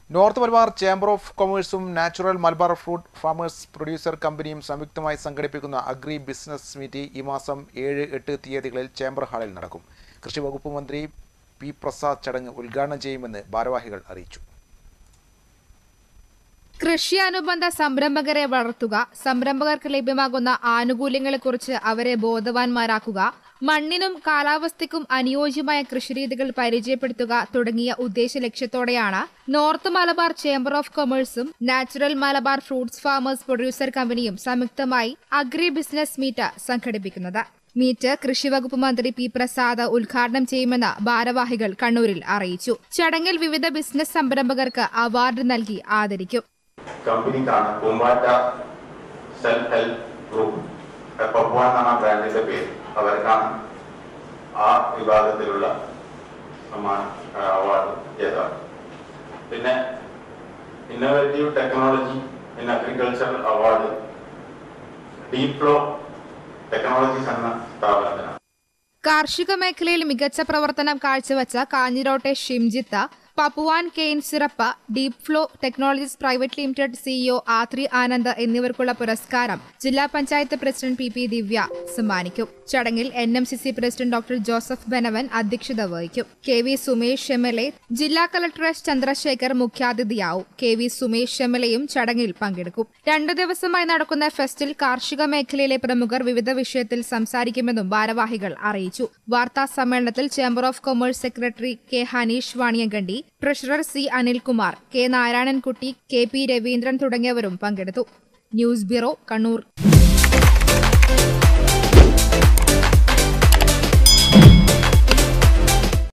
North Malabar chamber of കൊമേഴ്സും natural Malabar fruit farmers producer കമ്പനിയും സംയുക്തമായി സംഘടിപ്പിക്കുന്ന അഗ്രി ബിസിനസ് മീറ്റ് ഈ മാസം 7-8 തീയതികളിൽ ചേംബർ ഹാളിൽ നടക്കും. കൃഷി വകുപ്പ് മന്ത്രി പി പ്രസാദ് ചടങ്ങ് ഉദ്ഘാടനം ചെയ്യുമെന്ന് ഭാരവാഹികൾ അറിയിച്ചു. കൃഷി അനുബന്ധ സംരംഭകരെ വളർത്തുക, സംരംഭകർക്ക് ലഭ്യമാകുന്ന ആനുകൂല്യങ്ങളെക്കുറിച്ച് അവരെ ബോധവാന്മാരാക്കുക, മണ്ണിനും കാലാവസ്ഥയ്ക്കും അനുയോജ്യമായ കൃഷിരീതികൾ പരിചയപ്പെടുത്തുക തുടങ്ങിയ ഉദ്ദേശ ലക്ഷ്യത്തോടെയാണ് നോർത്ത് മലബാർ ചേംബർ ഓഫ് കൊമേഴ്സും natural Malabar fruits farmers producer കമ്പനിയും സംയുക്തമായി അഗ്രി ബിസിനസ് മീറ്റ് സംഘടിപ്പിക്കുന്നത്. മീറ്റ് കൃഷിവകുപ്പ് മന്ത്രി പി പ്രസാദ് ഉദ്ഘാടനം ചെയ്യുമെന്ന് ഭാരവാഹികൾ കണ്ണൂരിൽ അറിയിച്ചു. ചടങ്ങിൽ വിവിധ ബിസിനസ് സംരംഭകർക്ക് അവാർഡ് നൽകി ആദരിക്കും. കമ്പനിക്കാണ് Poompatta self help group Pappuva എന്ന ബ്രാൻഡിന്റെ പേര്. അവർക്കാണ് ആ വിഭാഗത്തിലുള്ള അവാർഡ് ജേതാവ്. പിന്നെ innovative technology in agriculture award deep flow technologies എന്ന സ്ഥാപനത്തിനാണ്. കാർഷിക മേഖലയിൽ മികച്ച പ്രവർത്തനം കാഴ്ചവെച്ച കാഞ്ഞിരോട്ടെ Shimjith, Pappuvan cane syrup, deep flow technologies private limited CEO Athri Anand എന്നിവർക്കുള്ള പുരസ്കാരം ജില്ലാ പഞ്ചായത്ത് പ്രസിഡന്റ് പി ദിവ്യ സമ്മാനിക്കും. ചടങ്ങിൽ NMCC president doctor Joseph Benavan അധ്യക്ഷത വഹിക്കും. KV സുമേഷ് MLA, ജില്ലാ collector S Chandrasekhar മുഖ്യാതിഥിയാവും. KV Sumesh MLAയും ചടങ്ങിൽ പങ്കെടുക്കും. 2 ദിവസമായി നടക്കുന്ന ഫെസ്റ്റിൽ കാർഷിക മേഖലയിലെ പ്രമുഖർ വിവിധ വിഷയത്തിൽ സംസാരിക്കുമെന്നും ഭാരവാഹികൾ അറിയിച്ചു. വാർത്താ സമ്മേളനത്തിൽ chamber of commerce secretary K Hanish Vaniyankandi, treasurer C Anilkumar, K Narayanankutty, KP Raveendran തുടങ്ങിയവരും പങ്കെടുത്തു. News bureau, Kannur.